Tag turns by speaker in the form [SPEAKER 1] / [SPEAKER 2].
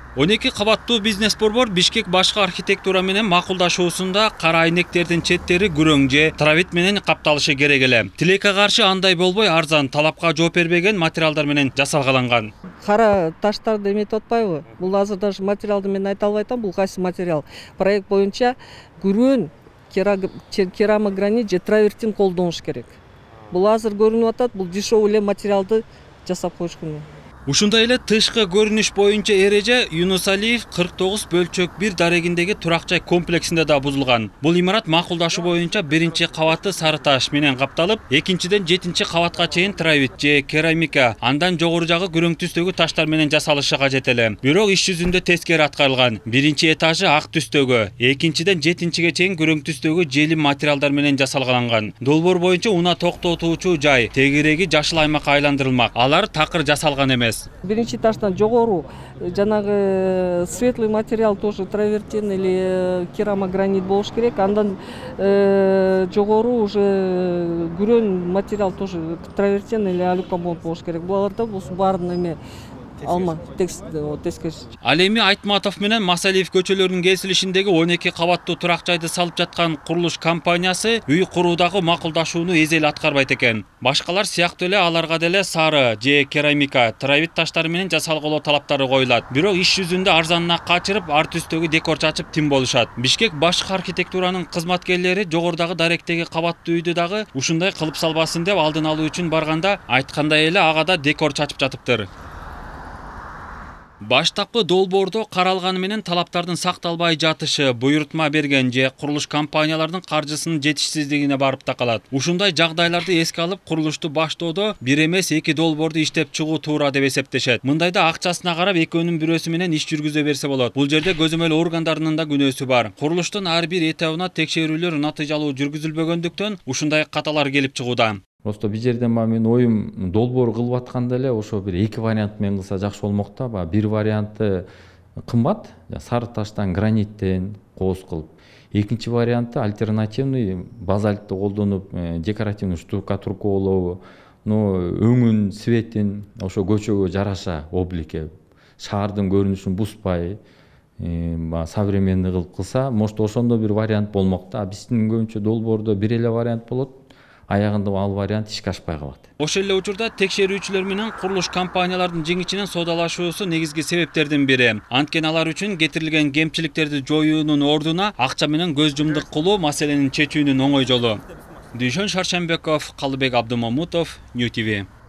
[SPEAKER 1] 12 кабаттуу бизнес борбор Бишкек башкы архитектура менен макулдашуусунда кара айнектердин четтери күрөң же травит менен капталышы керек эле. Тилекке каршы андай болбой арзан, талапка жооп бербеген материалдар менен жасалгаланган.
[SPEAKER 2] Кара таштарды эметип атпайбы? Бул азыр даже материалды мен айта албай атам, бул кайсы материал. Проект боюнча күрөн, керамогранит же травертин колдонуш керек. Бул азыр көрүнүп атат, бул дешевый эле материалды жасап коюшкан.
[SPEAKER 1] Ушундай эле тышкы көрүнүш боюнча эреже Юнус Алиев 49/1 дарегиндеги турак жай комплексинде да бузулган. Бул имарат макулдашуу боюнча биринчи кабаты сары таш менен капталып, экинчиден 7-чи кабатка чейин травит же керамика, андан жогору жагы күрөң түстөгү таштар менен жасалышы кажет эле. Бирок иш жүзүндө тескери аткарылган. Биринчи этажы ак түстөгү, экинчиден 7-чиге чейин күрөң түстөгү желим материалдар менен жасалган. Долбоор боюнча унаа токтотуучу жай, тегиреги жашыл аймакка айландырылмак. Алар такыр жасалган эмес.
[SPEAKER 2] Биринчи таштан жогору жанагы светлый материал тоже травертин или керамогранит болуш керек. Андан жогору уже күрөн материал тоже травертин или алюкомонт болуш керек. Буларда баарын эме алма тескерис.
[SPEAKER 1] Ал эми Айтматов менен Масалиев көчөлөрүнүн кесилишиндеги 12 кабаттуу турак жайды салып жаткан курулуш компаниясы үй куруудагы макулдашууну эзел аткарбайт экен. Башкалар сыяктуу эле аларга деле сары же керамика, травит таштары менен жасалголоо талаптары коюлат. Бирок иш жүзүндө арзанына качырып, ар түстөгү декор чачып тим болушат. Бишкек башкы архитектуранын кызматкерлери жогорудагы даректеги кабаттуу үйдү дагы ушундай кылып салбасын деп алдын алуу үчүн барганда айткандай эле ага да декор чачып жатыптыр. Баштапкы долбоордо каралганы менен талаптардын сакталбай жатышы, буйрутма берген же курулуш компаниялардын каржысынын жетишсиздигине барып такалат. Ушундай жагдайларды эске алып, курулушту баштоодо бир эмес 2 долбоорду иштеп чыгуу туура деп эсептешет. Мындайда акчасына карап экөөнүн бирөөсү менен иш жүргүзө берсе болот. Бул жерде көзөмөл органдарынын да күнөөсү бар. Курулуштун ар бир этабына текшерүүлөр натыйжалуу жүргүзүлбөгөндүктөн ушундай каталар келип чыгууда.
[SPEAKER 3] Просто бир жерде менин оюм долбоор кылып атканда эле ошо бир 2 вариант менен кылса жакшы болмок да. Бир варианты кымбат, сары таштан, граниттен кооз кылып. Экинчи варианты альтернативный базальтты колдонуп, декоративный штукатуркалоо, өңүн, светин ошо көчөгө жараша облике, шаардын көрүнүшүн бузбай, современный кылып кылса, может ошондо бир вариант болмок да. Биздин көбүнчө долбоордо бир эле вариант болот. Аягында ал вариант ишке ашпай калат.
[SPEAKER 1] Ошол эле учурда текшерүүчүлөр менен курулуш компаниялардын жеңичинен соодалашуусу негизги себептердин бири. Анткени алар үчүн кетирилген кемчиликтерди жоюунун ордуна акча менен көз жумдук кылуу маселенин чечүүнүн оңой жолу. Дүйшөн Шаршембеков, Калыбек Абдымамутов, Нью ТВ.